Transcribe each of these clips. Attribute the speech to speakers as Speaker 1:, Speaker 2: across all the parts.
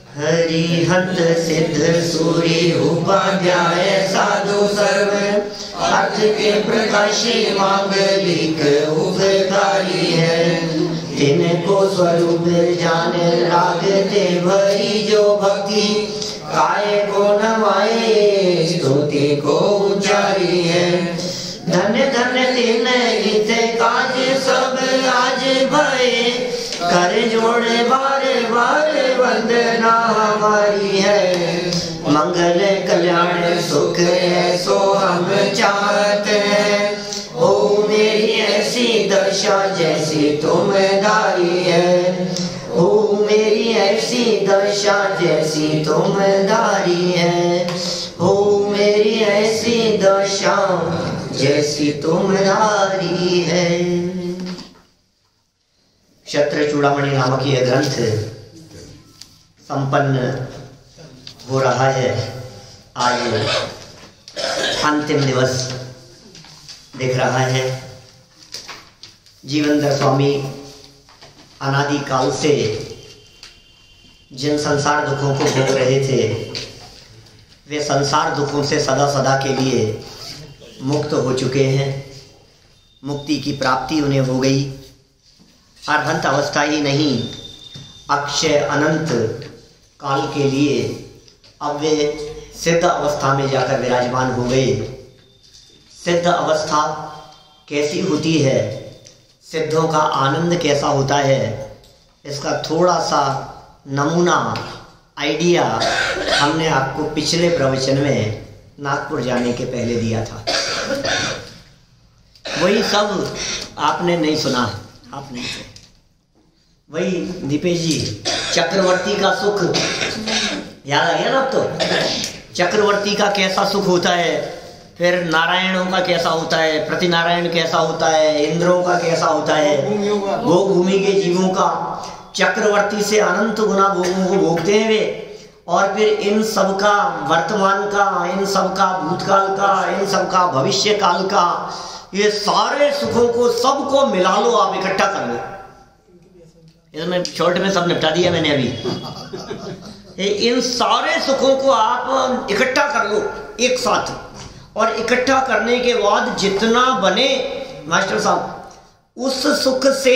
Speaker 1: हरिहंत सिद्ध सूरी उपाध्याय साधु सर्व अर्थ के प्रकाशी मांगलिक उपकारी है। तिनको स्वरूप जान रागते भरी जो भक्ति काय को नवाए स्तुति को उचारी है। धन धन तिन हित काज सब आज भये कर जोड़े बार बार वंदना हमारी है। मंगल कल्याण सुख ऐसो हम चाहते हैं। ओ मेरी ऐसी दशा जैसी तुम दारी है। ओ मेरी ऐसी दशा जैसी तुम दारी है। ओ मेरी ऐसी दशा जैसी तुम दारी है। क्षत्र चूड़ामणि नामक यह ग्रंथ संपन्न हो रहा है। आज अंतिम दिवस दिख रहा है। जीवनधर स्वामी अनादि काल से जिन संसार दुखों को भोग रहे थे वे संसार दुखों से सदा सदा के लिए मुक्त हो चुके हैं। मुक्ति की प्राप्ति उन्हें हो गई। अरहंत अवस्था ही नहीं, अक्षय अनंत काल के लिए अब वे सिद्ध अवस्था में जाकर विराजमान हो गए। सिद्ध अवस्था कैसी होती है, सिद्धों का आनंद कैसा होता है, इसका थोड़ा सा नमूना आइडिया हमने आपको पिछले प्रवचन में नागपुर जाने के पहले दिया था। वही सब आपने नहीं सुना, आपने वही दीपेश जी चक्रवर्ती का सुख याद आ गया ना। अब तो चक्रवर्ती का कैसा सुख होता है, फिर नारायणों का कैसा होता है, प्रतिनारायण कैसा होता है, इंद्रों का कैसा होता है, भोग भूमि के जीवों का। चक्रवर्ती से अनंत गुना भोगों को भोगते हैं वे। और फिर इन सब का वर्तमान का, इन सब का भूतकाल का, इन सब का भविष्य काल का, ये सारे सुखों को सबको मिला लो, आप इकट्ठा कर लो। इसमें शॉर्ट में सब निपटा दिया मैंने अभी। इन सारे सुखों को आप इकट्ठा कर लो एक साथ, और इकट्ठा करने के बाद जितना बने मास्टर साहब उस सुख से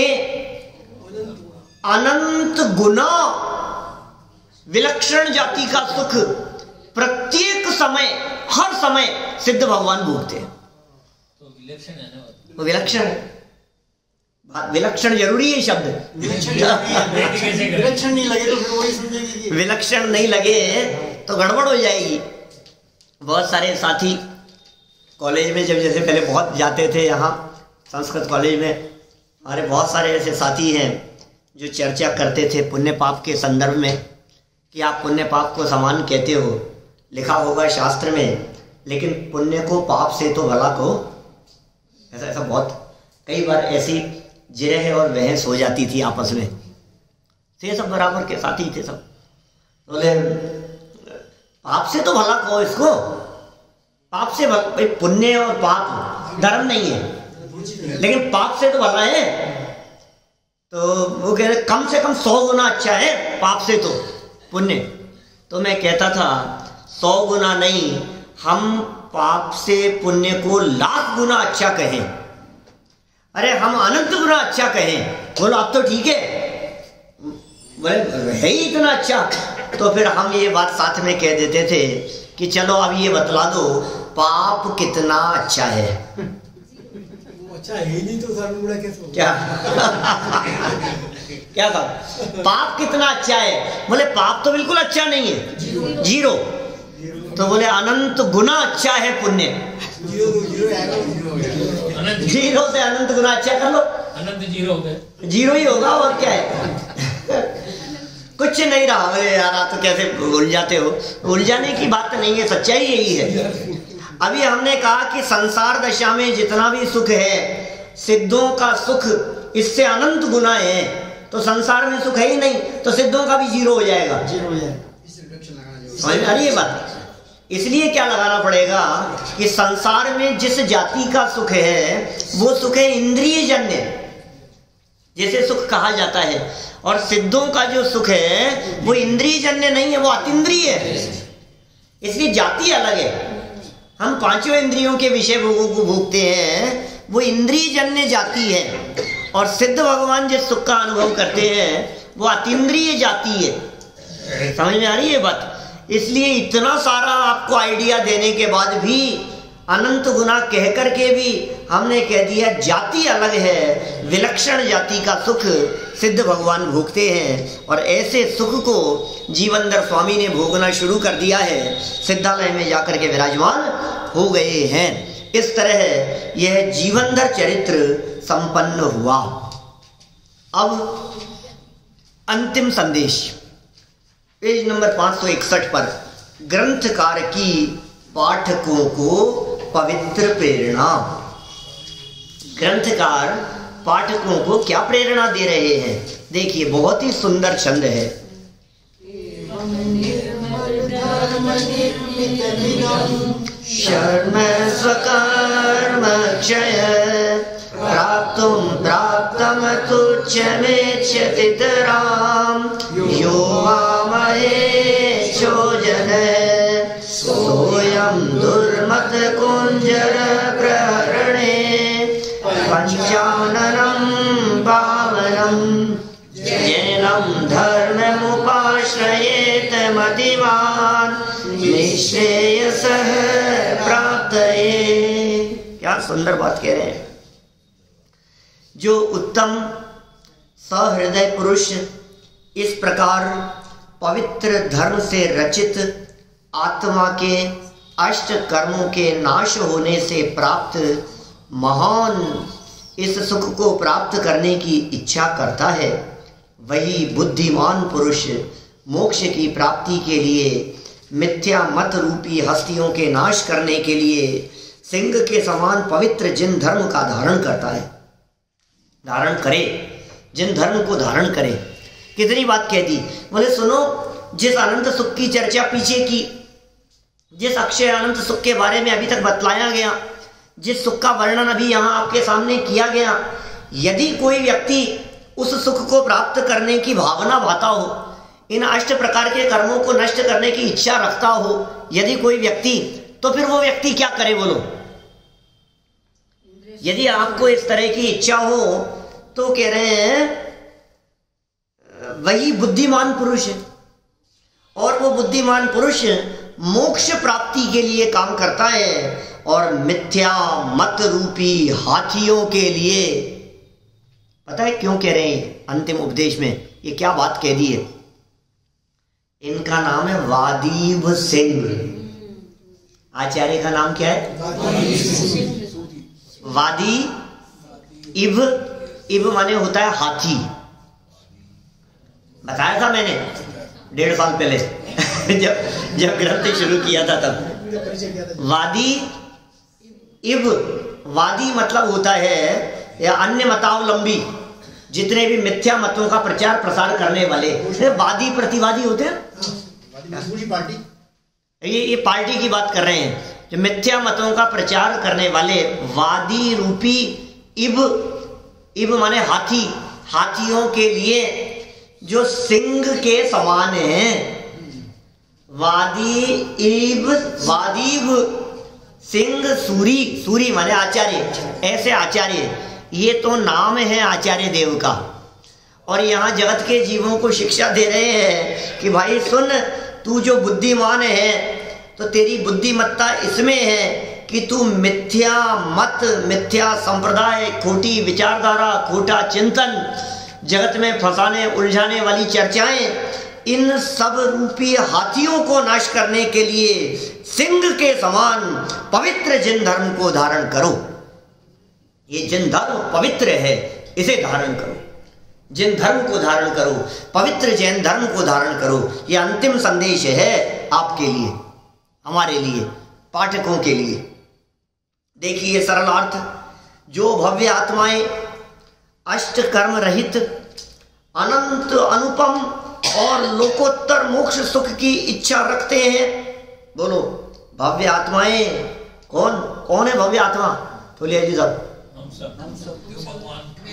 Speaker 1: अनंत गुना विलक्षण जाति का सुख प्रत्येक समय हर समय सिद्ध भगवान भोगते हैं।
Speaker 2: तो विलक्षण है ना,
Speaker 1: वो विलक्षण है। विलक्षण जरूरी है शब्द।
Speaker 3: विलक्षण नहीं लगे तो फिर वही समझेंगे कि
Speaker 1: विलक्षण नहीं लगे तो गड़बड़ हो जाएगी। बहुत सारे साथी कॉलेज में जब जैसे पहले बहुत जाते थे, यहाँ संस्कृत कॉलेज में हमारे बहुत सारे ऐसे साथी हैं जो चर्चा करते थे पुण्य पाप के संदर्भ में कि आप पुण्य पाप को समान कहते हो, लिखा होगा शास्त्र में, लेकिन पुण्य को पाप से तो भला को। ऐसा ऐसा बहुत कई बार ऐसी जिरह और बहस हो जाती थी आपस में। ये सब बराबर के साथी थे सब। बोले पाप से तो भला कहो इसको, पाप से भाई पुण्य और पाप धर्म नहीं है, लेकिन पाप से तो भला है। तो वो कह रहे कम से कम 100 गुना अच्छा है पाप से तो पुण्य। तो मैं कहता था 100 गुना नहीं, हम पाप से पुण्य को 1,00,000 गुना अच्छा कहें। अरे हम अनंत गुना अच्छा कहें। बोलो अब तो ठीक है, बोले है ही इतना अच्छा। तो फिर हम ये बात साथ में कह देते थे कि चलो अब ये बतला दो पाप कितना अच्छा है।
Speaker 3: अच्छा है नहीं तो गुना कैसे
Speaker 1: क्या क्या था, पाप कितना अच्छा है? बोले पाप तो बिल्कुल अच्छा नहीं है, जीरो। तो बोले अनंत गुना अच्छा है पुण्य। जीरो से अनंत गुना अच्छा कर लो,
Speaker 2: अनंत जीरो हो गए,
Speaker 1: जीरो ही होगा और क्या है। कुछ नहीं रहा। अरे यार आप तो कैसे उलझाते हो, उलझाने की बात नहीं है, सच्चाई यही है। अभी हमने कहा कि संसार दशा में जितना भी सुख है, सिद्धों का सुख इससे अनंत गुना है। तो संसार में सुख है ही नहीं, तो सिद्धों का भी जीरो हो जाएगा। समझ में आ रही है बात? इसलिए क्या लगाना पड़ेगा कि संसार में जिस जाति का सुख है वो सुख है इंद्रिय जन्य, जैसे सुख कहा जाता है। और सिद्धों का जो सुख है वो इंद्रिय जन्य नहीं है, वो अतीन्द्रिय है, इसलिए जाति अलग है। हम पांचों इंद्रियों के विषय भोगों को भोगते हैं, वो इंद्रिय जन्य जाति है, और सिद्ध भगवान जिस सुख का अनुभव करते हैं वो अतीन्द्रिय जाति है। समझ में आ रही है बात? इसलिए इतना सारा आपको आइडिया देने के बाद भी, अनंत गुना कह करके भी हमने कह दिया जाति अलग है, विलक्षण जाति का सुख सिद्ध भगवान भोगते हैं। और ऐसे सुख को जीवनधर स्वामी ने भोगना शुरू कर दिया है, सिद्धालय में जाकर के विराजमान हो गए हैं। इस तरह यह जीवनधर चरित्र संपन्न हुआ। अब अंतिम संदेश पेज नंबर 561 पर, ग्रंथकार की पाठकों को पवित्र प्रेरणा। ग्रंथकार पाठकों को क्या प्रेरणा दे रहे हैं? देखिए, बहुत ही सुंदर छंद है। शर्म स्वकर्म क्षय प्राप्तुं प्राप्तम तुच्छमेच्छतितराम यो मामहेशोजन सोऽयं दुर्मत कुंजर प्रहरणे पंचाननं पावनं जैनं धर्ममुपाश्रयेत मतिवान् निःश्रेयसः प्राप्तये। क्या सुंदर बात कह रहे हैं। जो उत्तम सहृदय पुरुष इस प्रकार पवित्र धर्म से रचित आत्मा के अष्ट कर्मों के नाश होने से प्राप्त महान इस सुख को प्राप्त करने की इच्छा करता है, वही बुद्धिमान पुरुष मोक्ष की प्राप्ति के लिए मिथ्या मत रूपी हस्तियों के नाश करने के लिए सिंह के समान पवित्र जिन धर्म का धारण करता है, धारण करे, जिन धर्म को धारण करे। कितनी बात कह दी। बोले सुनो, जिस अनंत सुख की चर्चा पीछे की, जिस अक्षय अनंत सुख के बारे में अभी तक बतलाया गया, जिस सुख का वर्णन अभी यहाँ आपके सामने किया गया, यदि कोई व्यक्ति उस सुख को प्राप्त करने की भावना भाता हो, इन अष्ट प्रकार के कर्मों को नष्ट करने की इच्छा रखता हो यदि कोई व्यक्ति, तो फिर वो व्यक्ति क्या करे बोलो? यदि आपको इस तरह की इच्छा हो तो कह रहे हैं वही बुद्धिमान पुरुष है, और वो बुद्धिमान पुरुष मोक्ष प्राप्ति के लिए काम करता है, और मिथ्या मत रूपी हाथियों के लिए। पता है क्यों कह रहे हैं? अंतिम उपदेश में ये क्या बात कह दी है। इनका नाम है वादीव सिंह। आचार्य का नाम क्या है? वादी इव, इव माने होता है हाथी। बताया था मैंने 1.5 साल पहले जब ग्रंथ शुरू किया था तब। वादी इव, वादी मतलब होता है या अन्य मतावलंबी, जितने भी मिथ्या मतों का प्रचार प्रसार करने वाले वादी प्रतिवादी होते हैं।
Speaker 3: पार्टी,
Speaker 1: ये पार्टी की बात कर रहे हैं, जो मिथ्या मतों का प्रचार करने वाले वादी रूपी इव, इव माने हाथी, हाथियों के लिए जो सिंह के समान है। वादी इव, वादीव सिंह, सूरी, सूरी माने आचार्य, ऐसे आचार्य, ये तो नाम है आचार्य देव का। और यहाँ जगत के जीवों को शिक्षा दे रहे हैं कि भाई सुन, तू जो बुद्धिमान है तो तेरी बुद्धिमत्ता इसमें है कि तू मिथ्या मत, मिथ्या संप्रदाय, खोटी विचारधारा, खोटा चिंतन, जगत में फंसाने उलझाने वाली चर्चाएं, इन सब रूपी हाथियों को नाश करने के लिए सिंह के समान पवित्र जिन धर्म को धारण करो। ये जिन धर्म पवित्र है इसे धारण करो, जिन धर्म को धारण करो, पवित्र जैन धर्म को धारण करो। ये अंतिम संदेश है आपके लिए, हमारे लिए, पाठकों के लिए। देखिए सरल अर्थ, जो भव्य आत्माएं अष्ट कर्म रहित अनंत अनुपम और लोकोत्तर मोक्ष सुख की इच्छा रखते हैं। बोलो भव्य आत्माएं कौन कौन है? भव्य आत्मा बोलिए जी साहब।
Speaker 2: हम सब भगवान की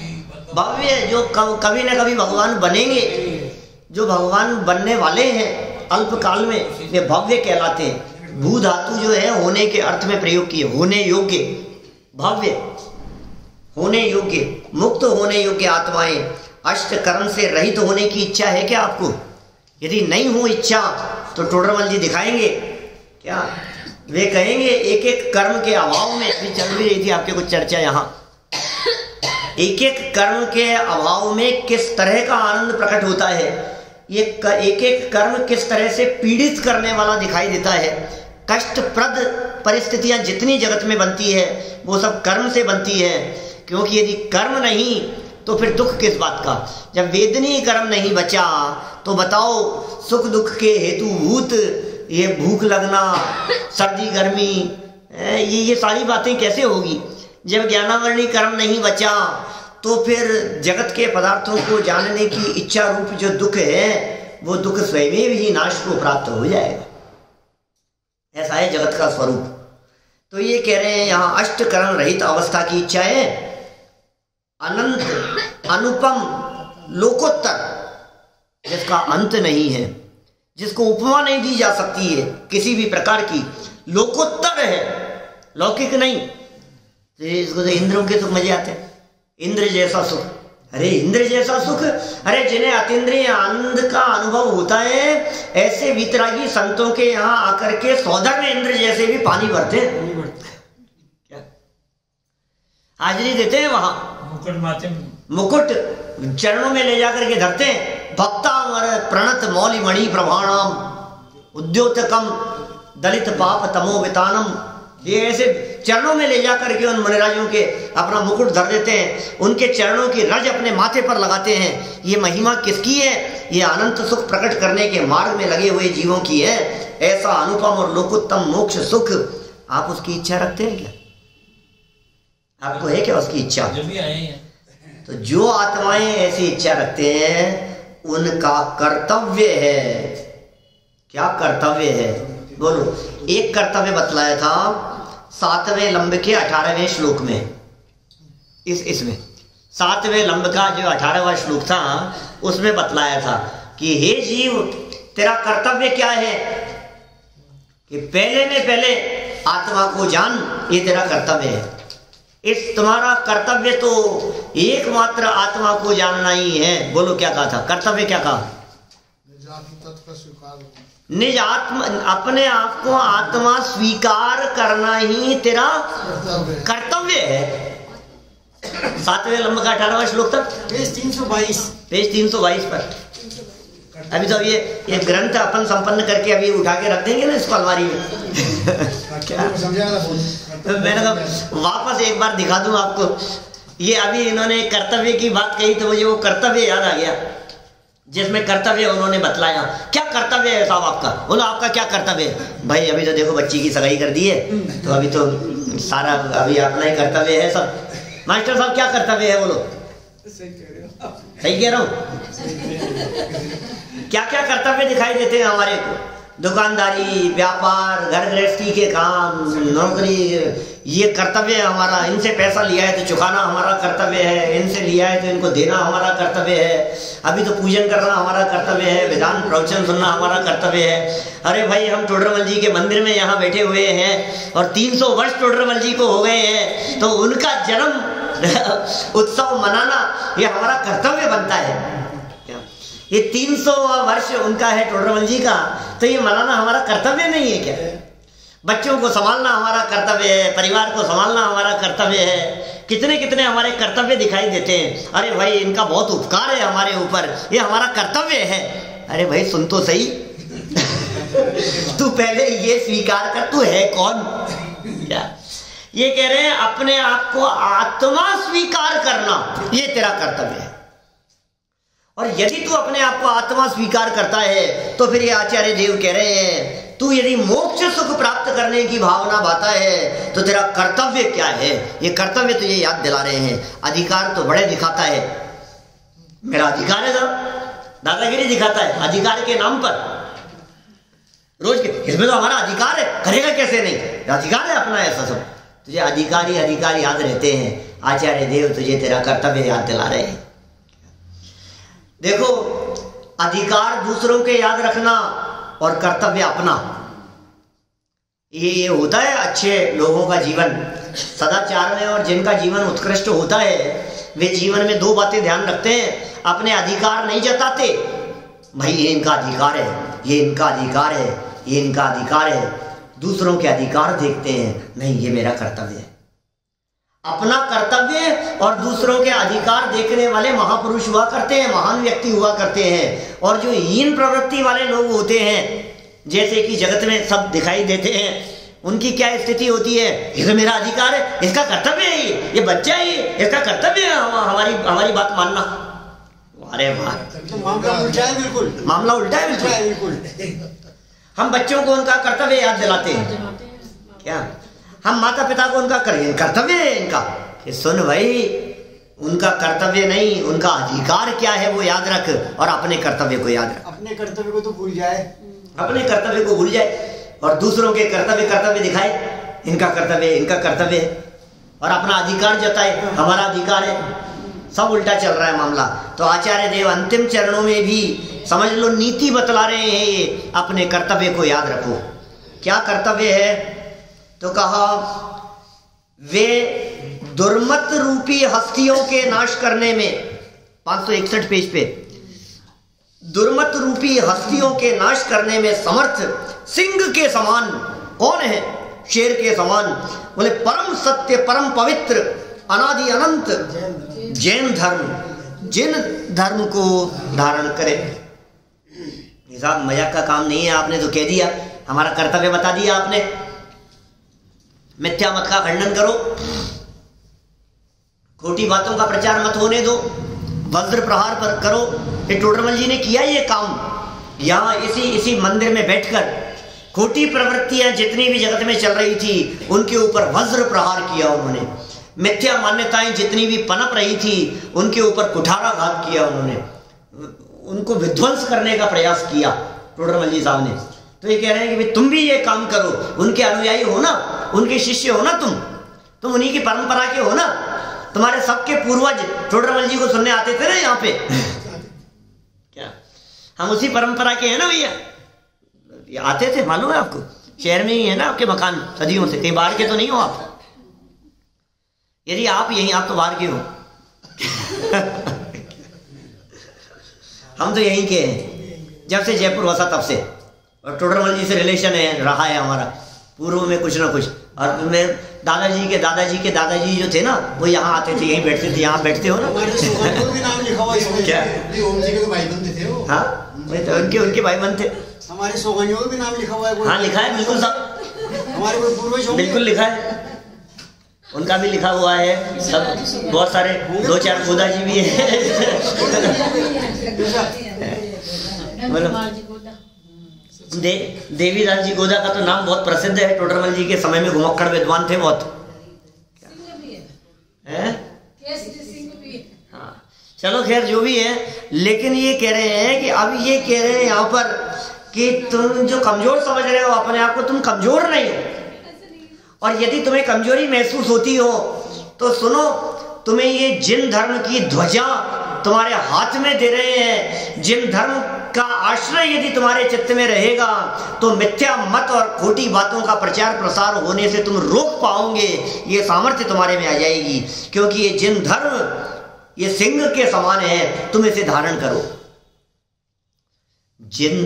Speaker 1: भव्य जो कभी ना कभी भगवान बनेंगे, जो भगवान बनने वाले हैं अल्पकाल में, ये भव्य कहलाते हैं। भू धातु जो है होने के अर्थ में प्रयोग किए, होने योग्य, भव्य होने योग्य, मुक्त होने योग्य आत्माएं। अष्ट कर्म से रहित होने की इच्छा है क्या आपको? यदि नहीं हो इच्छा तो टोडरमल जी दिखाएंगे क्या? वे कहेंगे एक एक कर्म के अभाव में, अभी चल भी रही थी आपके कुछ चर्चा यहाँ, एक एक कर्म के अभाव में किस तरह का आनंद प्रकट होता है, ये एक एक कर्म किस तरह से पीड़ित करने वाला दिखाई देता है। कष्टप्रद परिस्थितियां जितनी जगत में बनती है वो सब कर्म से बनती है, क्योंकि यदि कर्म नहीं तो फिर दुख किस बात का? जब वेदनीय कर्म नहीं बचा तो बताओ सुख दुख के हेतुभूत ये भूख लगना, सर्दी गर्मी, ये सारी बातें कैसे होगी? जब ज्ञानावरणी कर्म नहीं बचा तो फिर जगत के पदार्थों को जानने की इच्छा रूप जो दुख है वो दुख स्वयं ही नाश को प्राप्त हो जाएगा। ऐसा है जगत का स्वरूप। तो ये कह रहे हैं यहाँ अष्ट कर्म रहित अवस्था की इच्छा है, अनंत अनुपम लोकोत्तर जिसका अंत नहीं है, जिसको उपमा नहीं दी जा सकती है किसी भी प्रकार की, लोकोत्तर है, लौकिक नहीं। तो इसको तो इंद्रों के सुख मजे आते हैं, इंद्र जैसा सुख। अरे इंद्र जैसा सुख, अरे जिन्हें अतीन्द्रिय आनंद का अनुभव होता है ऐसे वितरागी संतों के यहाँ आकर के सौदर में इंद्र जैसे भी पानी भरते हैं, क्या हाजिरी देते हैं वहां,
Speaker 2: मुकुट माथे
Speaker 1: मुकुट चरणों में ले जाकर के धरते हैं। भक्तामर प्रणत मौलि मणि प्रभाणम उद्योतकम दलित पाप तमो वितानम, ये ऐसे चरणों में ले जाकर के उन मुनिराजों के अपना मुकुट धर देते हैं, उनके चरणों की रज अपने माथे पर लगाते हैं। ये महिमा किसकी है? ये अनंत सुख प्रकट करने के मार्ग में लगे हुए जीवों की है। ऐसा अनुपम और लोकोत्तम मोक्ष सुख आप उसकी इच्छा रखते हैं क्या? आपको है क्या उसकी इच्छा?
Speaker 2: जो भी आए हैं
Speaker 1: तो जो आत्माएं ऐसी इच्छा रखते हैं उनका कर्तव्य है। क्या कर्तव्य है बोलो? एक कर्तव्य बतलाया था 7वें लंब के 18वें श्लोक में। इसमें 7वें लंब का जो 18वां श्लोक था उसमें बतलाया था कि हे जीव तेरा कर्तव्य क्या है, कि पहले में पहले आत्मा को जान, ये तेरा कर्तव्य है। इस तुम्हारा कर्तव्य तो एकमात्र आत्मा को जानना ही है। बोलो क्या कहा था? कर्तव्य क्या कहा? निज आत्मा, अपने आप को आत्मा स्वीकार करना ही तेरा कर्तव्य है। 7वें लंब का 18वां श्लोक था, पेज 322 पर। अभी तो ये ग्रंथ अपन संपन्न करके अभी उठा के रख देंगे ना इसको अलमारी में। क्या तो मैंने कहा वापस एक बार दिखा दूं आपको। ये अभी इन्होंने कर्तव्य की बात कही तो मुझे वो कर्तव्य याद आ गया जिसमें कर्तव्य उन्होंने बतलाया। क्या कर्तव्य है साहब आपका? बोलो आपका क्या कर्तव्य है? भाई अभी तो देखो बच्ची की सगाई कर दी है तो अभी तो सारा अभी अपना ही कर्तव्य है सब। मास्टर साहब क्या कर्तव्य है बोलो? सही कह रहा हूँ? क्या क्या कर्तव्य दिखाई देते हैं हमारे को? दुकानदारी, व्यापार, घर गृहस्थी के काम, नौकरी, ये कर्तव्य है हमारा। इनसे पैसा लिया है तो चुकाना हमारा कर्तव्य है, इनसे लिया है तो इनको देना हमारा कर्तव्य है। अभी तो पूजन करना हमारा कर्तव्य है, विधान प्रवचन सुनना हमारा कर्तव्य है। अरे भाई हम टोडरमल जी के मंदिर में यहाँ बैठे हुए हैं और 300 वर्ष टोडरमल जी को हो गए हैं, तो उनका जन्म उत्सव मनाना ये हमारा कर्तव्य बनता है। ये 300 वर्ष उनका है टोडरमल जी का, तो ये मनाना हमारा कर्तव्य नहीं है क्या? बच्चों को संभालना हमारा कर्तव्य है, परिवार को संभालना हमारा कर्तव्य है। कितने कितने हमारे कर्तव्य दिखाई देते हैं। अरे भाई इनका बहुत उपकार है हमारे ऊपर, ये हमारा कर्तव्य है। अरे भाई सुन तो सही तू पहले ये स्वीकार कर, तू है कौन? क्या ये कह रहे हैं? अपने आप को आत्मा स्वीकार करना ये तेरा कर्तव्य है। और यदि तू अपने आप को आत्मा स्वीकार करता है तो फिर ये आचार्य देव कह रहे हैं तू यदि मोक्ष सुख प्राप्त करने की भावना बाता है तो तेरा कर्तव्य क्या है? ये कर्तव्य तुझे याद दिला रहे हैं। अधिकार तो बड़े दिखाता है, मेरा अधिकार है साहब, दादागिरी दिखाता है अधिकार के नाम पर रोज के। इसमें तो हमारा अधिकार है, करेगा कैसे नहीं? अधिकार है अपना ऐसा सब। तुझे अधिकारी अधिकार याद रहते हैं, आचार्य देव तुझे तेरा कर्तव्य याद दिला रहे हैं। देखो, अधिकार दूसरों के याद रखना और कर्तव्य अपना, ये होता है अच्छे लोगों का जीवन। सदाचार में और जिनका जीवन उत्कृष्ट होता है वे जीवन में दो बातें ध्यान रखते हैं। अपने अधिकार नहीं जताते, भाई ये इनका अधिकार है, ये इनका अधिकार है, ये इनका अधिकार है। दूसरों के अधिकार देखते हैं, नहीं ये मेरा कर्तव्य है। अपना कर्तव्य और दूसरों के अधिकार देखने वाले महापुरुष हुआ करते हैं, महान व्यक्ति हुआ करते हैं। और जो हीन प्रवृत्ति वाले लोग होते हैं, जैसे कि जगत में सब दिखाई देते हैं, उनकी क्या स्थिति होती है? ये तो मेरा अधिकार है, इसका कर्तव्य है, ये बच्चा है, इसका कर्तव्य है हमारी बात मानना। अरे वाह,
Speaker 3: तो मामला उल्टा है, बिल्कुल
Speaker 1: मामला उल्टा है, बिल्कुल। हम बच्चों को उनका कर्तव्य याद दिलाते हैं क्या? हम माता पिता को उनका कर्तव्य है इनका कि सुन भाई, उनका कर्तव्य नहीं, उनका अधिकार क्या है वो याद रख, और अपने कर्तव्य को याद रख।
Speaker 3: अपने कर्तव्य को तो भूल जाए,
Speaker 1: अपने कर्तव्य को भूल जाए और दूसरों के कर्तव्य दिखाए, इनका कर्तव्य है, और अपना अधिकार जताए, हमारा अधिकार है। सब उल्टा चल रहा है मामला। तो आचार्य देव अंतिम चरणों में भी समझ लो नीति बतला रहे हैं, ये अपने कर्तव्य को याद रखो। क्या कर्तव्य है? तो कहा, वे दुर्मत रूपी हस्तियों के नाश करने में, 561 पेज पे, दुर्मत रूपी हस्तियों के नाश करने में समर्थ सिंह के समान कौन है? शेर के समान। बोले परम सत्य, परम पवित्र, अनादि अनंत जैन धर्म, जिन धर्म को धारण करे। साहब मजाक का काम नहीं है, आपने तो कह दिया, हमारा कर्तव्य बता दिया आपने। मिथ्या मत का खंडन करो, खोटी बातों का प्रचार मत होने दो, वज्र प्रहार पर करो। ये टोडरमल जी ने किया ये काम। यहाँ इसी मंदिर में बैठकर खोटी प्रवृत्तियां जितनी भी जगत में चल रही थी उनके ऊपर वज्र प्रहार किया उन्होंने। मिथ्या मान्यताएं जितनी भी पनप रही थी उनके ऊपर कुठाराघात किया उन्होंने, उनको विध्वंस करने का प्रयास किया टोडरमल जी साहब ने। तो ये कह रहे हैं कि भाई तुम भी ये काम करो, उनके अनुयायी हो ना, उनके शिष्य हो ना, तुम उन्हीं की परंपरा के हो ना। तुम्हारे सबके पूर्वज टोडरमल जी को सुनने आते थे ना यहाँ पे क्या? हम उसी परंपरा के हैं ना भैया, आते थे, मालूम है आपको? शहर में ही है ना आपके मकान सदियों से, कहीं बाहर के तो नहीं हो आप। यदि आप यहीं, आप तो बाहर के हो हम तो यहीं के हैं, जब से जयपुर वसा तब से। और टोडरमल जी से रिलेशन है, रहा है हमारा पूर्व में कुछ ना कुछ। और मैं दादाजी के दादाजी जो थे ना, वो यहाँ आते थे, यहीं बैठते थे। यहाँ बैठते हो ना, क्या? हाँ, उनके भाई बंद थे।
Speaker 3: हमारे सोगनियों का भी नाम लिखा हुआ है।
Speaker 1: हाँ लिखा है, बिल्कुल साहब,
Speaker 3: हमारे कोई पूर्वज होंगे, बिल्कुल
Speaker 1: लिखा है, उनका भी लिखा हुआ है सब। बहुत सारे 2-4 खुदा जी भी है देवीदास जी गोदा का तो नाम बहुत प्रसिद्ध है। टोडरमल जी के समय में घुमक्कड़ विद्वान थे बहुत। हाँ चलो खैर जो भी है, लेकिन ये कह रहे हैं कि अब ये कह रहे हैं यहाँ पर कि तुम जो कमजोर समझ रहे हो अपने आप को, तुम कमजोर नहीं हो। और यदि तुम्हें कमजोरी महसूस होती हो तो सुनो, तुम्हें ये जिन धर्म की ध्वजा तुम्हारे हाथ में दे रहे हैं, जिन धर्म का आश्रय यदि तुम्हारे चित्त में रहेगा तो मिथ्या मत और खोटी बातों का प्रचार प्रसार होने से तुम रोक पाओगे। ये सामर्थ्य तुम्हारे में आ जाएगी, क्योंकि ये जिन धर्म ये सिंह के समान है, तुम इसे धारण करो। जिन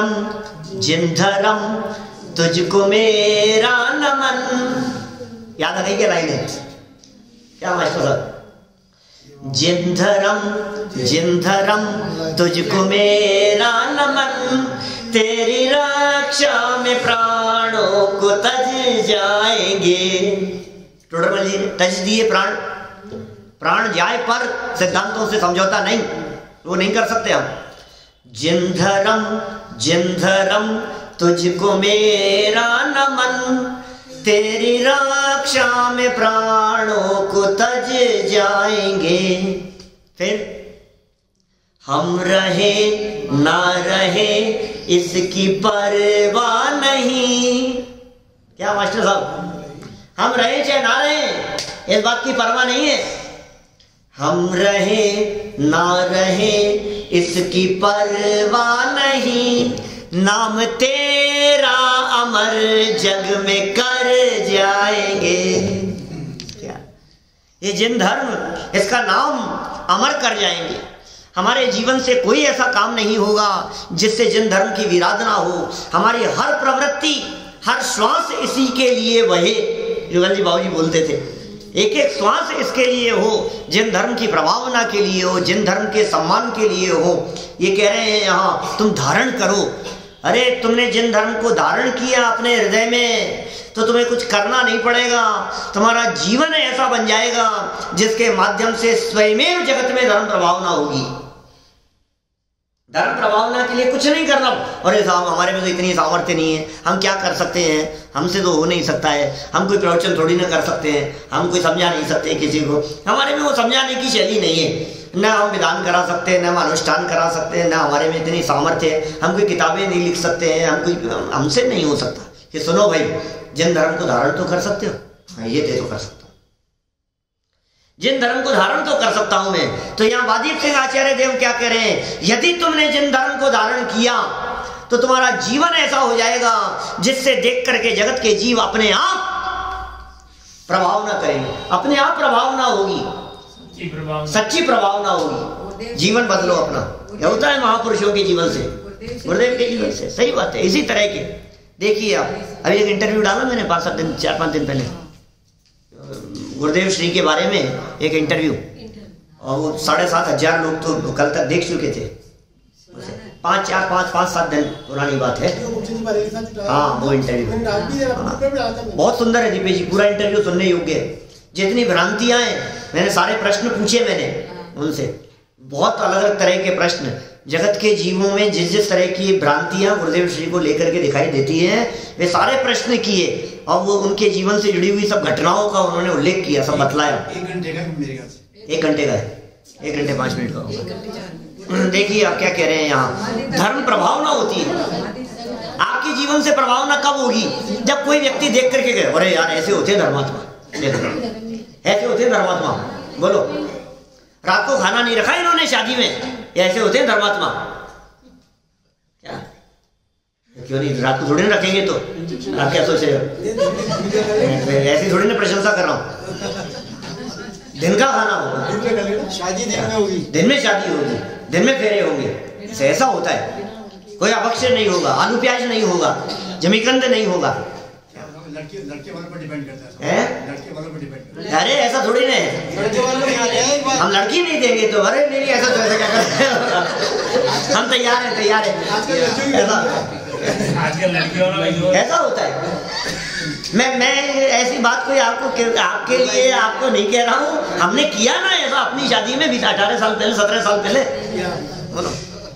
Speaker 1: धर्म तुझको मेरा नमन। याद आ गई क्या लाइन है? क्या मास्टर साहब? जिन धर्म तुझको मेरा नमन, तेरी रक्षा में प्राणों को तज जाएंगे। टोडरमल जी तज दिए प्राण जाए पर सिद्धांतों से समझौता नहीं, वो नहीं कर सकते हम। जिन धर्म तुझको मेरा नमन, तेरी रक्षा में प्राणों को तज जाएंगे। फिर हम रहे ना रहे इसकी परवाह नहीं। क्या मास्टर साहब? हम रहे चाहे ना रहे, इस बात की परवाह नहीं है। हम रहे ना रहे इसकी परवाह नहीं, नाम तेरा अमर जग में कर जाएंगे। क्या ये जिन धर्म, इसका नाम अमर कर जाएंगे। हमारे जीवन से कोई ऐसा काम नहीं होगा जिससे जिन धर्म की विराधना हो। हमारी हर प्रवृत्ति, हर श्वास इसी के लिए वहे। युगल जी बाबूजी बोलते थे, एक एक श्वास इसके लिए हो, जिन धर्म की प्रभावना के लिए हो, जिन धर्म के सम्मान के लिए हो। ये कह रहे हैं यहाँ तुम धारण करो। अरे तुमने जिन धर्म को धारण किया अपने हृदय में तो तुम्हें कुछ करना नहीं पड़ेगा। तुम्हारा जीवन ऐसा बन जाएगा जिसके माध्यम से स्वयं जगत में धर्म प्रभावना होगी। धर्म प्रभावना के लिए कुछ नहीं करना। अरे साहब हमारे में तो इतनी सामर्थ्य नहीं है, हम क्या कर सकते हैं, हमसे तो हो नहीं सकता है, हम कोई प्रवचन थोड़ी ना कर सकते हैं, हम कोई समझा नहीं सकते किसी को। हमारे में वो समझाने की शैली नहीं है, न हम विधान करा सकते हैं, न हम अनुष्ठान करा सकते हैं, न हमारे में इतनी सामर्थ्य है, हम कोई किताबें नहीं लिख सकते हैं, हम कोई, हमसे नहीं हो सकता कि सुनो भाई जिन धर्म को धारण तो कर सकते हो। हाँ ये तो कर सकता हूँ, जिन धर्म को धारण तो कर सकता हूं मैं। तो यहाँ वादीप सिंह आचार्य देव क्या कह रहे हैं, यदि तुमने जिन धर्म को धारण किया तो तुम्हारा जीवन ऐसा हो जाएगा जिससे देख करके जगत के जीव अपने आप प्रभावना करेंगे, अपने आप प्रभावना होगी, सच्ची प्रभावना होगी। जीवन बदलो अपना। यह होता है महापुरुषों के जीवन से, गुरुदेव के जीवन से। सही बात है। इसी तरह के देखिए आप, अभी एक इंटरव्यू डाला मैंने 4-5 दिन पहले, गुरुदेव श्री के बारे में एक इंटरव्यू, और वो 7,500 लोग तो कल तक देख चुके थे। 5-7 दिन पुरानी बात है। हाँ वो इंटरव्यू बहुत सुंदर है दीपेश जी, पूरा इंटरव्यू सुनने योग्य है। जितनी भ्रांतियां हैं, मैंने सारे प्रश्न पूछे मैंने उनसे, बहुत अलग अलग तरह के प्रश्न। जगत के जीवों में जिस जिस तरह की भ्रांतियां गुरुदेव श्री को लेकर के दिखाई देती हैं, वे सारे प्रश्न किए और वो उनके जीवन से जुड़ी हुई सब घटनाओं का उन्होंने उल्लेख किया, सब बतलाया। 1 घंटे का है, 1 घंटे 5 मिनट का। देखिए आप क्या कह रहे हैं यहाँ, धर्म प्रभावना होती है। आपके जीवन से प्रभावना कब होगी, जब कोई व्यक्ति देख करके कहे अरे यार ऐसे होते धर्मात्मा, ऐसे होते धर्मात्मा। बोलो, रात को खाना नहीं रखा इन्होंने शादी में, ऐसे होते हैं धर्मात्मा। क्या क्यों नहीं, रात को थोड़ी ना रखेंगे तो आप क्या सोच रहे हो? ऐसी थोड़ी ना प्रशंसा कर रहा हूँ। दिन का खाना होगा,
Speaker 3: शादी दिन में होगी,
Speaker 1: दिन में शादी होगी, दिन में फेरे होंगे। ऐसा होता है, कोई अभक्ष्य नहीं होगा, आलू प्याज नहीं होगा, जमीकंद नहीं होगा।
Speaker 3: लड़के वालों पर डिपेंड करता है, लड़के वालों पर डिपेंड करता है।
Speaker 1: अरे ऐसा थोड़ी ना है, हम लड़की नहीं देंगे तो अरे नहीं ऐसा तो ऐसा क्या करते हैं, हम तैयार हैं
Speaker 2: आजकल लड़कियों
Speaker 1: ऐसा होता है। मैं ऐसी बात कोई आपके लिए आपको नहीं कह रहा हूँ, हमने किया ना ऐसा अपनी शादी में 18 साल पहले, 17 साल पहले। बोलो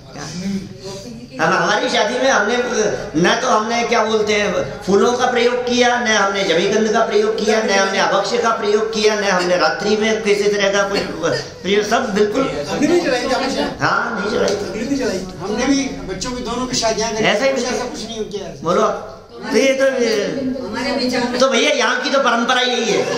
Speaker 1: हमारी शादी में हमने न तो हमने क्या बोलते हैं फूलों का प्रयोग किया, न हमने जमीकंद का प्रयोग किया, न हमने अभक्ष्य का प्रयोग किया, न हमने रात्रि में किसी तरह का कोई प्रयोग, सब बिल्कुल
Speaker 3: नहीं चलाई।
Speaker 1: हाँ नहीं चलाई,
Speaker 3: हमने भी बच्चों की दोनों की शादियां
Speaker 1: ऐसा ही
Speaker 3: कुछ नहीं किया।
Speaker 1: बोलो तो ये तो भैया यहाँ की तो परंपरा यही है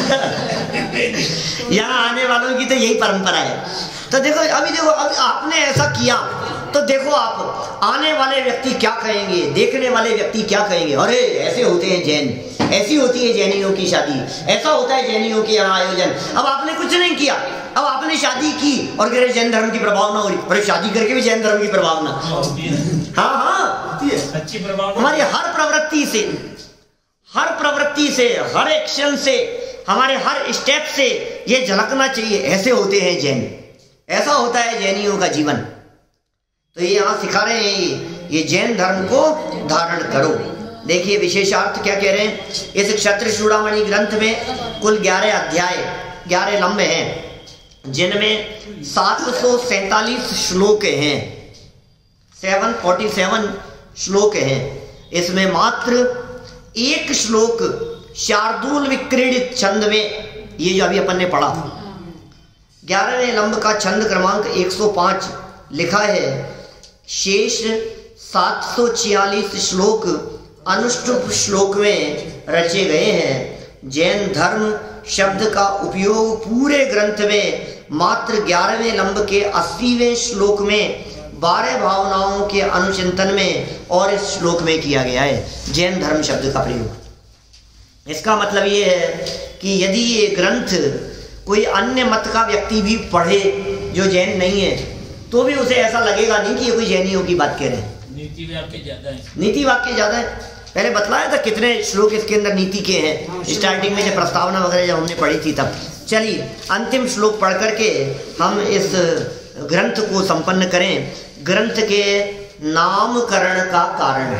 Speaker 1: यहाँ आने वालों की तो यही परंपरा है। तो देखो अभी देखो, अभी आपने ऐसा किया तो देखो आप आने वाले व्यक्ति क्या कहेंगे, देखने वाले व्यक्ति क्या कहेंगे, अरे ऐसे होते हैं जैन, ऐसी होती है जैनियों की शादी, ऐसा होता है जैनियों के यहाँ आयोजन। अब आपने कुछ नहीं किया, अब आपने शादी की और कह रहे जैन धर्म की प्रभावना हो रही, अरे शादी करके भी जैन धर्म की प्रभावना। हाँ हाँ
Speaker 2: अच्छी प्रभावना
Speaker 1: हमारी हर प्रवृत्ति से, हर प्रवृत्ति से, हर एक्शन से, हमारे हर स्टेप से ये झलकना चाहिए, ऐसे होते हैं जैन, ऐसा होता है जैनियों का जीवन। तो ये यहाँ सिखा रहे हैं ये जैन धर्म को धारण करो। देखिए विशेषार्थ क्या कह रहे हैं, इस क्षत्रिय चूड़ामणि ग्रंथ में कुल 11 अध्याय, 11 लंब हैं, जिनमें 747 श्लोक हैं, 747 श्लोक हैं। इसमें मात्र एक श्लोक शार्दूल विक्रीडित छंद में, ये जो अभी अपन ने पढ़ा 11वें लंब का छंद क्रमांक 105 लिखा है। शेष 746 श्लोक अनुष्टुप श्लोक में रचे गए हैं। जैन धर्म शब्द का उपयोग पूरे ग्रंथ में मात्र 11वें लंब के 80वें श्लोक में 12 भावनाओं के अनुचिंतन में और इस श्लोक में किया गया है, जैन धर्म शब्द का प्रयोग। इसका मतलब ये है कि यदि ये ग्रंथ कोई अन्य मत का व्यक्ति भी पढ़े जो जैन नहीं है, तो भी उसे ऐसा लगेगा नहीं कि ये कोई जैनियों की बात कह रहे हैं।
Speaker 2: नीति वाक्य ज्यादा है,
Speaker 1: नीति वाक्य ज्यादा है। पहले बतलाया था कितने श्लोक इसके अंदर नीति के हैं, स्टार्टिंग में जब प्रस्तावना वगैरह जब हमने पढ़ी थी तब। चलिए अंतिम श्लोक पढ़ करके हम इस ग्रंथ को संपन्न करें। ग्रंथ के नामकरण का कारण,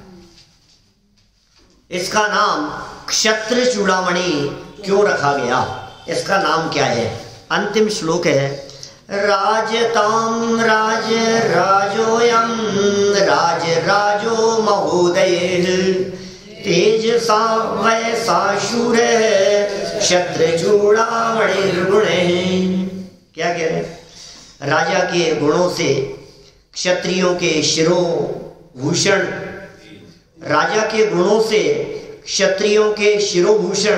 Speaker 1: इसका नाम क्षत्र चूड़ामणि क्यों रखा गया, इसका नाम क्या है। अंतिम श्लोक है, राजतां राज राजोयं राज राजो महोदयेः तेजसा वयसा शूरः क्षत्रचूड़ामणिर्गुणैः। क्या कह रहे हैं, राजा के गुणों से क्षत्रियों के शिरोभूषण, राजा के गुणों से क्षत्रियों के शिरोभूषण,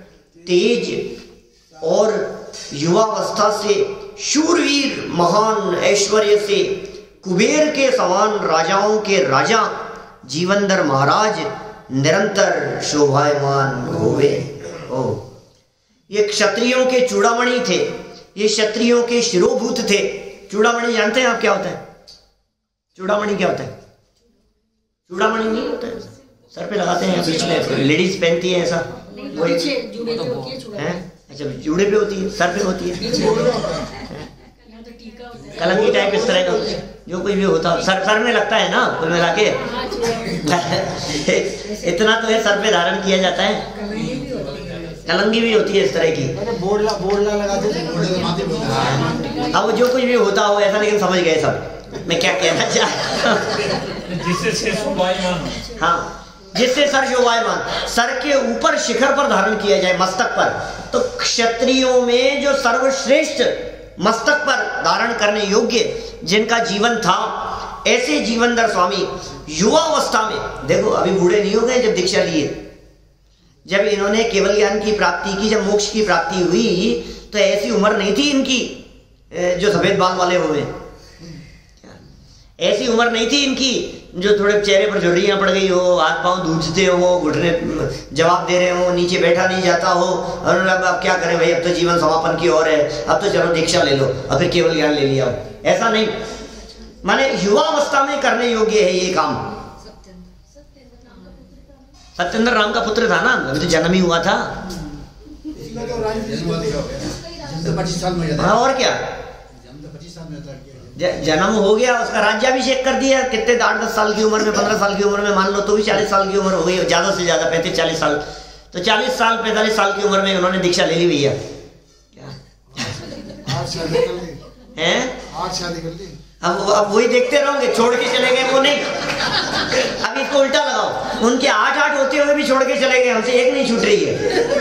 Speaker 1: तेज और युवावस्था से शूरवीर महान ऐश्वर्य से कुबेर के समान राजाओं के राजा जीवनधर महाराज निरंतर शोभायमान होवे। ये क्षत्रियों के चूड़ामणि थे, ये क्षत्रियों के शिरोभूत थे। चूड़ामणि जानते हैं आप क्या होता है? चूड़ामणि क्या होता है? चूड़ामणि नहीं होता है, सर पे लगाते हैं, बीच में लेडीज पहनती है ऐसा, वही है। अच्छा, जूड़े पे होती है, सर पे होती है, कलंगी टाइप इस तरह का जो कुछ भी होता है, सर में लगता है ना कुल मिला के। इतना तो है, सर पे धारण किया जाता है। कलंगी भी होती है इस तरह की,
Speaker 3: बोर्ड लगाते थे।
Speaker 1: अब जो कुछ भी होता हो ऐसा, लेकिन समझ गए सब मैं क्या कहना चाह।
Speaker 2: जिससे शोभायमान,
Speaker 1: हाँ, जिससे सर शोभायमान, सर के ऊपर शिखर पर धारण किया जाए, मस्तक पर। तो क्षत्रियों में जो सर्वश्रेष्ठ मस्तक पर धारण करने योग्य जिनका जीवन था, ऐसे जीवनधर स्वामी युवावस्था में, देखो अभी बूढ़े नहीं हो गए जब दीक्षा लिए, जब इन्होंने केवल ज्ञान की प्राप्ति की, जब मोक्ष की प्राप्ति हुई, तो ऐसी उम्र नहीं थी इनकी जो सफेद बाल वाले हुए, ऐसी उम्र नहीं थी इनकी जो थोड़े चेहरे पर झुर्रियां पड़ गई हो, हाथ पांव धूचते हो, घुटने जवाब दे रहे हो, नीचे बैठा नहीं जाता हो, और अब क्या करें भाई, अब तो जीवन समापन की ओर है, अब तो चलो दीक्षा ले लो, अब फिर केवल ज्ञान ले लिया हो। ऐसा नहीं, माने युवावस्था में करने योग्य है ये काम। सत्येंद्र राम का पुत्र था ना, अभी तो जन्म ही हुआ था। हाँ, और क्या, जन्म हो गया, उसका राज्याभिषेक कर दिया, कितने 8-10 साल की उम्र में, 15 साल की उम्र में, मान लो तो भी 40 साल की उम्र हो गई, ज्यादा से ज्यादा 35-40 साल, तो 40 साल 45 साल की उम्र में उन्होंने दीक्षा ले ली भैया। अब वही देखते रहोगे, छोड़ के चले गए वो नहीं। अब इसको उल्टा लगाओ, उनके 8 होते हुए भी छोड़ के चले गए, हमसे एक नहीं छूट रही है।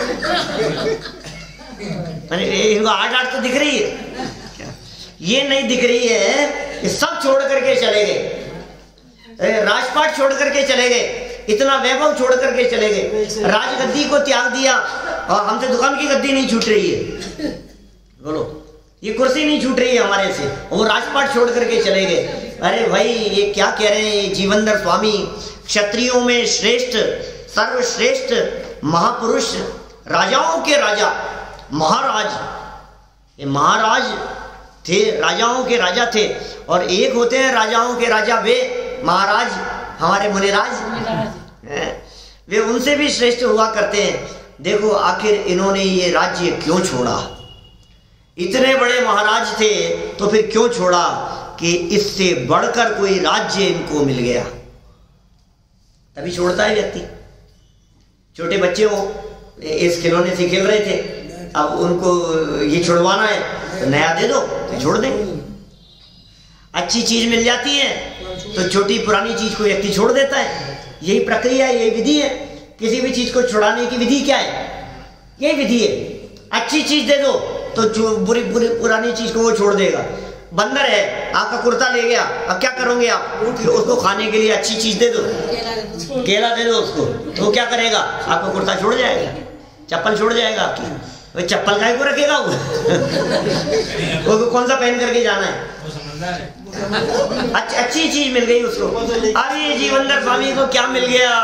Speaker 1: इनको 8 तो दिख रही है, ये नहीं दिख रही है, ये सब छोड़ करके चले गए, राजपाट छोड़ करके चले गए, इतना वैभव छोड़ करके चले गए, राजगद्दी को त्याग दिया, और हमसे दुकान की गद्दी नहीं छूट रही है, बोलो ये कुर्सी नहीं छूट रही है हमारे से, वो राजपाट छोड़ करके चले गए। अरे भाई ये क्या कह रहे हैं, जीवनधर स्वामी क्षत्रियों में श्रेष्ठ, सर्वश्रेष्ठ महापुरुष, राजाओं के राजा, महाराज, ये महाराज थे, राजाओं के राजा थे। और एक होते हैं राजाओं के राजा वे महाराज, हमारे मुनिराज, वे उनसे भी श्रेष्ठ हुआ करते हैं। देखो आखिर इन्होंने ये राज्य क्यों छोड़ा, इतने बड़े महाराज थे तो फिर क्यों छोड़ा, कि इससे बढ़कर कोई राज्य इनको मिल गया, तभी छोड़ता है व्यक्ति। छोटे बच्चे हो, इस खिलौने से खेल रहे थे, अब उनको ये छुड़वाना है तो नया दे दो तो छोड़ दें। अच्छी चीज मिल जाती है तो छोटी पुरानी चीज को व्यक्ति छोड़ देता है। यही प्रक्रिया है, यही विधि है। किसी भी चीज को छुड़ाने की विधि क्या है, यही विधि है। अच्छी चीज दे दो तो बुरी पुरानी चीज को वो छोड़ देगा। बंदर है, आपका कुर्ता ले गया, अब क्या करोगे आप, उसको खाने के लिए अच्छी चीज दे दो, केला दे दो उसको, तो वो क्या करेगा, आपका कुर्ता छोड़ जाएगा, चप्पल छोड़ जाएगा आपकी। वो चप्पल काहे को रखेगा वो? वो कौन सा पहन करके जाना है?
Speaker 2: वो समझदार है।
Speaker 1: अच्छी चीज मिल गई उसको। अरे जीवनधर स्वामी को क्या मिल गया?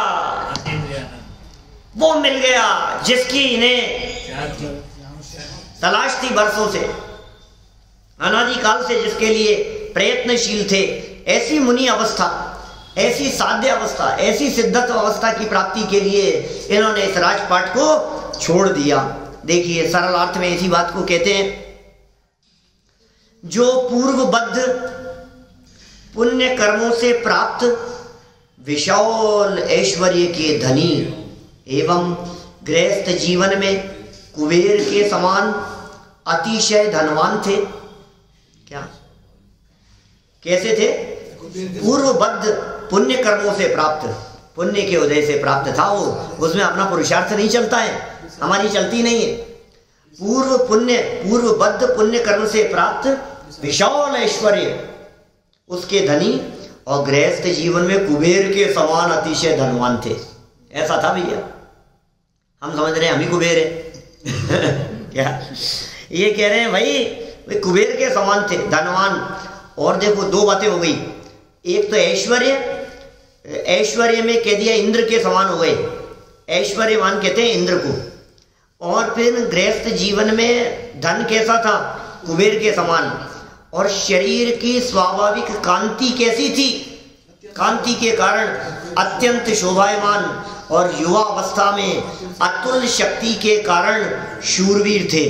Speaker 1: वो मिल गया जिसकी इन्हें तलाश थी बरसों से, अनादिकाल से, जिसके लिए प्रयत्नशील थे। ऐसी मुनि अवस्था, ऐसी साध्य अवस्था, ऐसी सिद्धत्व अवस्था की प्राप्ति के लिए इन्होंने इस राजपाट को छोड़ दिया। देखिए सरल अर्थ में इसी बात को कहते हैं, जो पूर्वबद्ध पुण्य कर्मों से प्राप्त विशाल ऐश्वर्य के धनी एवं गृहस्थ जीवन में कुबेर के समान अतिशय धनवान थे। क्या कैसे थे? पूर्वबद्ध पुण्य कर्मों से प्राप्त, पुण्य के उदय से प्राप्त था वो, उसमें अपना पुरुषार्थ नहीं चलता है, हमारी चलती नहीं है। पूर्वबद्ध पुण्य कर्म से प्राप्त विशाल ऐश्वर्य उसके धनी और गृहस्थ जीवन में कुबेर के समान अतिशय धनवान थे। ऐसा था भैया। हम समझ रहे हैं हम ही कुबेर है क्या? ये कह रहे हैं भाई कुबेर के समान थे, धनवान। और देखो दो बातें हो गई, एक तो ऐश्वर्य, ऐश्वर्य में कह दिया इंद्र के समान हो गए, ऐश्वर्यवान कहते हैं इंद्र को। और फिर गृहस्थ जीवन में धन कैसा था? कुबेर के समान। और शरीर की स्वाभाविक कांति कैसी थी? कांति के कारण अत्यंत शोभायमान, और युवा अवस्था में अतुल शक्ति के कारण शूरवीर थे,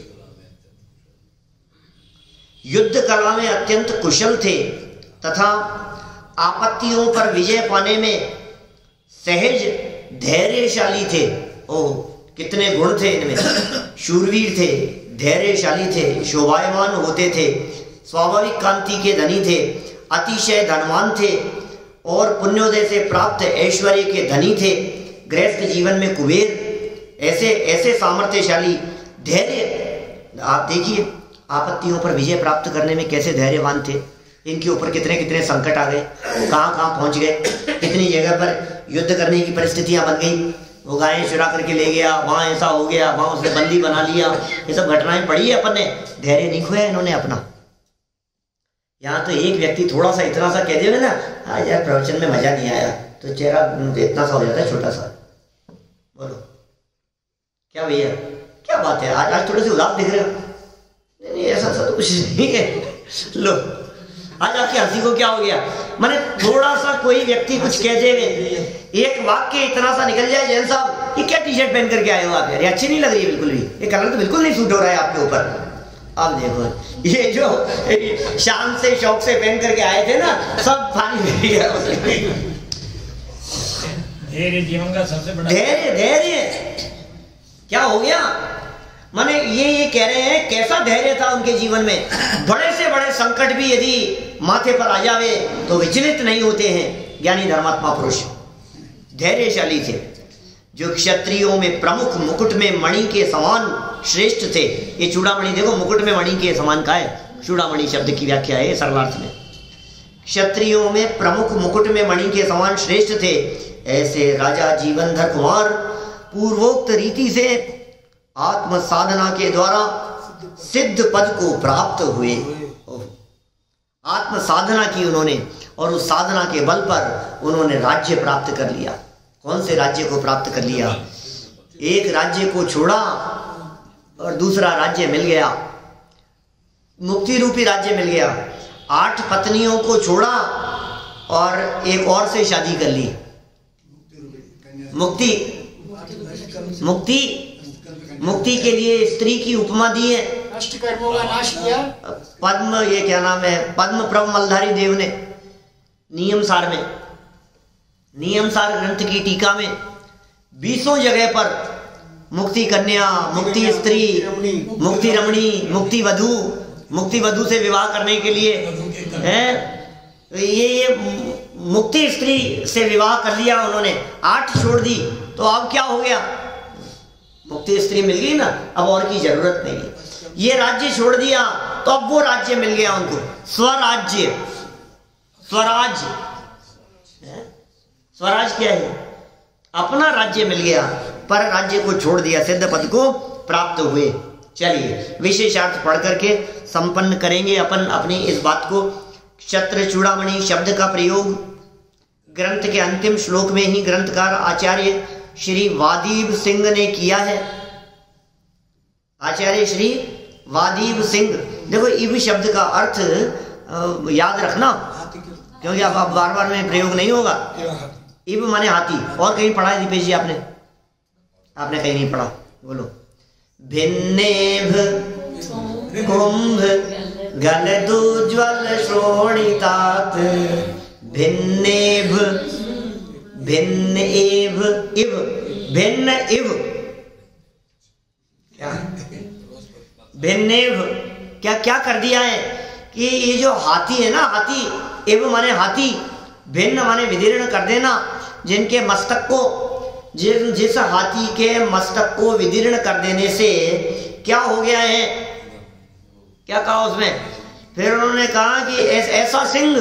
Speaker 1: युद्ध कला में अत्यंत कुशल थे, तथा आपत्तियों पर विजय पाने में सहज धैर्यशाली थे। ओह कितने गुण थे इनमें! शूरवीर थे, धैर्यशाली थे, शोभायमान होते थे, स्वाभाविक कांति के धनी थे, अतिशय धनवान थे, और पुण्योदय से प्राप्त ऐश्वर्य के धनी थे। गृहस्थ जीवन में कुबेर, ऐसे ऐसे सामर्थ्यशाली, धैर्य। आप देखिए आपत्तियों पर विजय प्राप्त करने में कैसे धैर्यवान थे। इनके ऊपर कितने कितने संकट आ गए, कहाँ कहाँ पहुँच गए, कितनी जगह पर युद्ध करने की परिस्थितियाँ बन गई। वो गायें चुरा करके ले गया, वहाँ ऐसा हो गया, वहाँ उसने बंदी बना लिया, ये सब घटनाएं पड़ी है अपन ने। धैर्य नहीं खोया इन्होंने अपना। यहाँ तो एक व्यक्ति थोड़ा सा इतना सा कह देगा ना, आज यार प्रवचन में मजा नहीं आया, तो चेहरा इतना सा हो जाता है, छोटा सा। बोलो क्या भैया, क्या बात है, आज थोड़े से उदास दिख रहे हो? नहीं ऐसा सा तो कुछ नहीं है। लो आज आपकी हंसी को क्या हो गया? माने थोड़ा सा कोई व्यक्ति कुछ कह देवे, एक वाक्य इतना सा निकल जाए, जैन साहब ये क्या टी शर्ट पहन करके आए हो आप यार, ये अच्छी नहीं लग रही है बिल्कुल भी, ये कलर तो बिल्कुल नहीं सूट हो रहा है आपके ऊपर। अब देखो ये जो शान से शौक से पहन करके आए थे ना, सब पानी में गया।
Speaker 2: धैर्य जीवन का सबसे बड़ा,
Speaker 1: धैर्य क्या हो गया? माने ये कह रहे हैं कैसा धैर्य था उनके जीवन में। बड़े से बड़े संकट भी यदि माथे पर आ जावे तो विचलित नहीं होते हैं ज्ञानी धर्मात्मा पुरुष, धैर्यशाली थे। जो क्षत्रियों में प्रमुख मुकुट में मणि के समान श्रेष्ठ थे। ये चूड़ामणि देखो, मुकुट में मणि के समान का है, चूड़ामणि शब्द की व्याख्या है सरलार्थ में। क्षत्रियों में प्रमुख मुकुट में मणि के समान श्रेष्ठ थे, ऐसे राजा जीवनधर कुमार पूर्वोक्त रीति से आत्म साधना के द्वारा सिद्ध पद को प्राप्त हुए। आत्म साधना की उन्होंने, और उस साधना के बल पर उन्होंने राज्य प्राप्त कर लिया। कौन से राज्य को प्राप्त कर लिया? एक राज्य को छोड़ा और दूसरा राज्य मिल गया, मुक्ति रूपी राज्य मिल गया। 8 पत्नियों को छोड़ा और एक और से शादी कर ली। मुक्ति के लिए स्त्री की उपमा दी है।
Speaker 4: अष्टकर्मों का नाश किया।
Speaker 1: पद्म, ये क्या नाम है, पद्म प्रभ मलधारी देव ने नियम सार ग्रंथ की टीका में 20 जगह पर मुक्ति कन्या, मुक्ति स्त्री, मुक्ति रमणी, मुक्ति वधु से विवाह करने के लिए है। ये मुक्ति स्त्री से विवाह कर लिया उन्होंने, 8 छोड़ दी, तो अब क्या हो गया? मुक्ति स्त्री मिल गई ना, अब और की जरूरत नहीं है। ये राज्य छोड़ दिया तो अब वो राज्य मिल गया उनको, स्वराज्य। स्वराज क्या है? अपना राज्य मिल गया, पर राज्य को छोड़ दिया, सिद्ध पद को प्राप्त हुए। चलिए विशेषार्थ पढ़ करके संपन्न करेंगे अपन अपनी इस बात को। क्षत्र चूड़ामणि शब्द का प्रयोग ग्रंथ के अंतिम श्लोक में ही ग्रंथकार आचार्य श्री वादीब सिंह ने किया है। आचार्य श्री वादीब सिंह, देखो इब शब्द का अर्थ याद रखना, क्योंकि अब बार बार में प्रयोग नहीं होगा। इब माने हाथी। और कहीं पढ़ा है दीपेश जी आपने? आपने कहीं नहीं पढ़ा, बोलो। भिन्नेभ कुंभ गलदुज्ज्वल श्रोणितात भिन्नेभ भिन्न एव इव भिन्न इव क्या भिन्नेभ क्या क्या कर दिया है कि ये जो हाथी है ना, हाथी एव माने हाथी, भिन्न माने विदीर्ण कर देना, जिनके मस्तक को जिस हाथी के मस्तक को विदीर्ण कर देने से क्या हो गया है, क्या कहा उसमें? फिर उन्होंने कहा कि ऐसा सिंह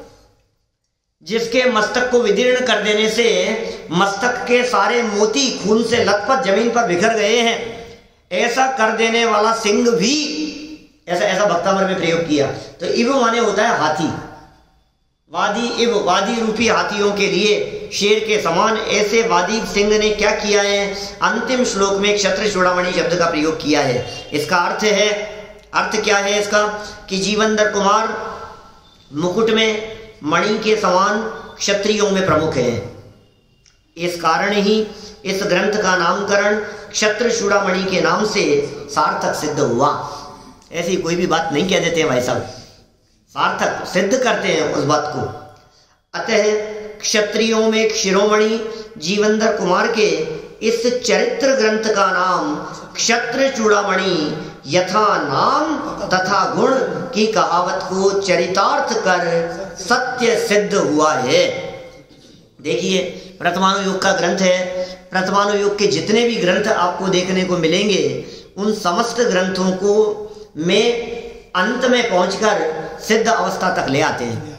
Speaker 1: जिसके मस्तक को विदीर्ण कर देने से मस्तक के सारे मोती खून से लथपथ जमीन पर बिखर गए हैं, ऐसा कर देने वाला सिंह भी, ऐसा भक्तामर में प्रयोग किया। तो इव माने होता है हाथी। वादी इव, वादी रूपी हाथियों के लिए शेर के समान ऐसे वादीब सिंह ने क्या किया है? अंतिम श्लोक में क्षत्र चूड़ामणि शब्द का प्रयोग किया है। इसका अर्थ क्या है इसका? कि जीवंदर कुमार मुकुट में मणि के समान क्षत्रियों में प्रमुख है। इस कारण ही इस ग्रंथ का नामकरण क्षत्र चूड़ामणि के नाम से सार्थक सिद्ध हुआ। ऐसी कोई भी बात नहीं कह देते हैं भाई साहब, सार्थक सिद्ध करते हैं उस बात को। अतः क्षत्रियों में शिरोमणि जीवंदर कुमार के इस चरित्र ग्रंथ का नाम क्षत्र चूड़ामणि यथा नाम तथा गुण की कहावत को चरितार्थ कर सत्य सिद्ध हुआ है। देखिए प्रथमानुयोग का ग्रंथ है। प्रथमानुयोग के जितने भी ग्रंथ आपको देखने को मिलेंगे उन समस्त ग्रंथों को में अंत में पहुंचकर सिद्ध अवस्था तक ले आते हैं।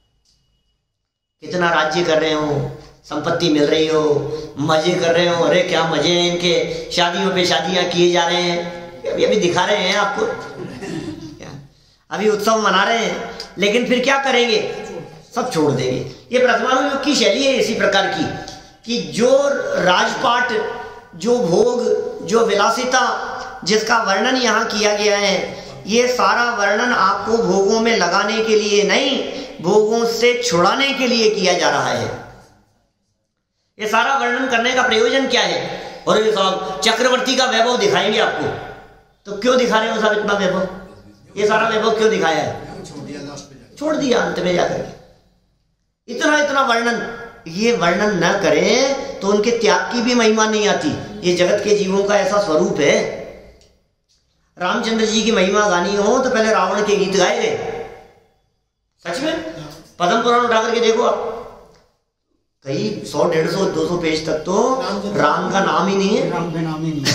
Speaker 1: कितना राज्य कर रहे हो, संपत्ति मिल रही हो, मजे कर रहे हो, अरे क्या मजे हैं इनके, शादियों पे शादियां किए जा रहे हैं, अभी दिखा रहे हैं आपको, अभी उत्सव मना रहे हैं, लेकिन फिर क्या करेंगे? सब छोड़ देंगे। ये प्रथमानुयोग की शैली है इसी प्रकार की कि जो राजपाट, जो भोग, जो विलासिता जिसका वर्णन यहाँ किया गया है, ये सारा वर्णन आपको भोगों में लगाने के लिए नहीं, भोगों से छुड़ाने के लिए किया जा रहा है। ये सारा वर्णन करने का प्रयोजन क्या है? और ये साहब चक्रवर्ती का वैभव दिखाएंगे आपको, तो क्यों दिखा रहे हो साहब इतना वैभव? ये सारा वैभव क्यों दिखाया है? छोड़ दिया अंत में जाकर। इतना वर्णन, ये वर्णन न करें तो उनके त्याग की भी महिमा नहीं आती। ये जगत के जीवों का ऐसा स्वरूप है। रामचंद्र जी की महिमा गानी हो तो पहले रावण के गीत गाए गए। सच में पद्म पुराण उठा करके देखो आप, कई 100, 150, 200 पेज तक तो राम का नाम ही नहीं है।
Speaker 4: राम का नाम ही नहीं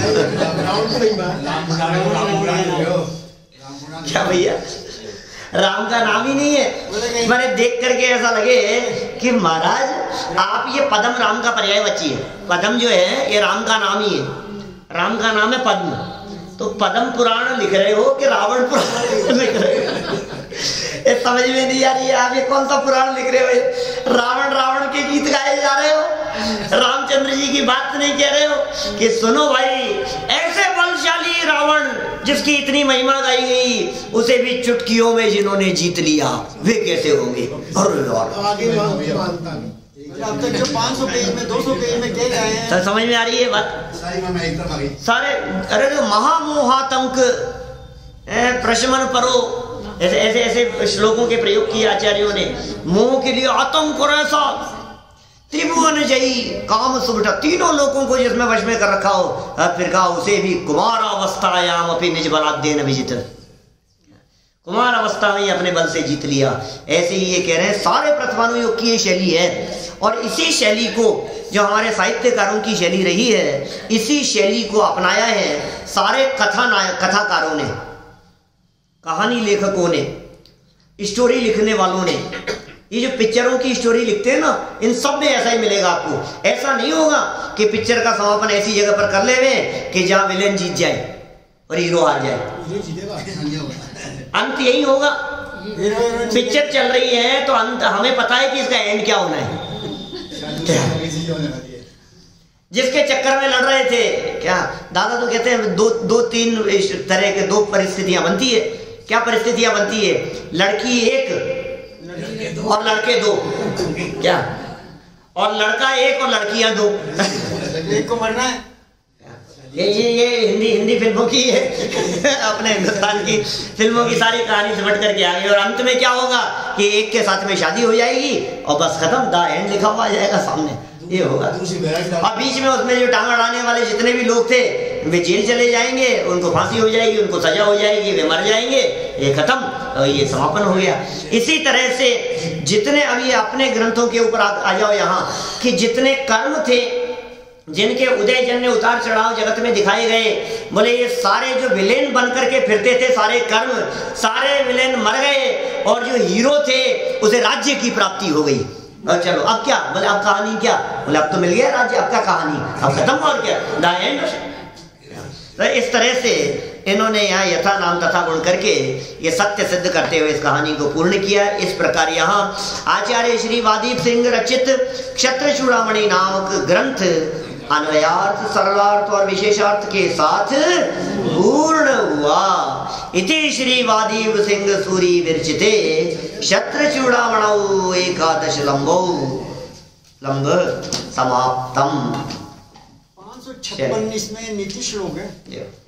Speaker 1: क्या भैया, राम का नाम ही नहीं है। मैंने देख करके ऐसा लगे कि महाराज आप ये पद्म राम का पर्यायवाची है। पद्म जो है ये राम का नाम ही है, राम का नाम है पद्म। तो पद्म पुराण लिख रहे हो कि रावण पुराण लिख रहे हो? ये समझ में नहीं आ रही है। आप ये कौन सा पुराण लिख रहे हो? रावण के गीत गाए जा रहे हो, रामचंद्र जी की बात नहीं कह रहे हो कि सुनो भाई, ऐसे बलशाली रावण जिसकी इतनी महिमा गाई गई, उसे भी चुटकियों में जिन्होंने जीत लिया, वे कैसे होंगे?
Speaker 4: अब तक जो 500 पेज में 200 पेज में कह गए हैं,
Speaker 1: समझ में आ रही है बात? सारे अरे जो महामोहातंक प्रशमन परो, ऐसे श्लोकों के प्रयोग किए आचार्यों ने। मोह के लिए आतंक और ऐसा त्रिभुवन जयी काम सुबटा, तीनों लोगों को जिसमें वश में कर रखा हो, फिर कहा उसे भी कुमार अवस्थायाम अपनी निज बलाद्येन विजित, कुमार अवस्था में अपने बल से जीत लिया। ऐसे ही ये कह रहे हैं सारे प्रथमानुयोग की ये शैली है। और इसी शैली को, जो हमारे साहित्यकारों की शैली रही है, इसी शैली को अपनाया है सारे कथाकारों ने, कहानी लेखकों ने, स्टोरी लिखने वालों ने, ये जो पिक्चरों की स्टोरी लिखते हैं ना, इन सब में ऐसा ही मिलेगा आपको। ऐसा नहीं होगा कि पिक्चर का समापन ऐसी जगह पर कर ले कि जहां विलेन जीत जाए और हीरो हार जाए। अंत यही होगा। पिक्चर चल रही है तो अंत हमें पता है कि इसका एंड क्या होना है। जिसके चक्कर में लड़ रहे थे, क्या दादा तो कहते हैं दो तीन तरह के दो परिस्थितियां बनती है। क्या परिस्थितियां बनती है? लड़की एक और लड़के दो, क्या, और लड़का एक और लड़कियां दो।
Speaker 4: एक को मरना है।
Speaker 1: ये हिंदी फिल्मों की है अपने हिंदुस्तान की फिल्मों की सारी कहानी सिमट करके आ गई। और अंत में क्या होगा कि एक के साथ में शादी हो जाएगी और बस खत्म, द एंड लिखा हुआ आ जाएगा सामने, ये होगा। और बीच में उसमें जो टांग अड़ाने वाले जितने भी लोग थे वे जेल चले जाएंगे, उनको फांसी हो जाएगी, उनको सजा हो जाएगी, वे मर जाएंगे, ये खत्म, और ये समापन हो गया। इसी तरह से जितने अभी अपने ग्रंथों के ऊपर आ जाओ यहाँ कि जितने कर्म थे जिनके उदय जन्य उतार चढ़ाव जगत में दिखाए गए, बोले ये सारे जो विलेन बन करके फिरते थे, सारे कर्म, सारे विलेन मर गए और जो हीरो थे उसे राज्य की प्राप्ति हो गई। और चलो अब क्या, बोले अब कहानी क्या, बोले अब तो मिल गया राज्य, अब क्या कहानी, अब खत्म, और क्या, द एंड। तो इस तरह से इन्होंने यहाँ यथा नाम तथा गुण करके ये सत्य सिद्ध करते हुए इस कहानी को पूर्ण किया। इस प्रकार यहाँ आचार्य श्री वादीप सिंह रचित क्षत्र चूड़ामणि नामक ग्रंथ अन्वयार्थ, सरलार्थ और विशेषार्थ के साथ पूर्ण हुआ। इति श्री वादीप सिंह सूरी विरचिते क्षत्र चूड़ामणौ एकादश लंबो लंब समाप्तम।
Speaker 4: 556 इसमें नीति श्लोक है।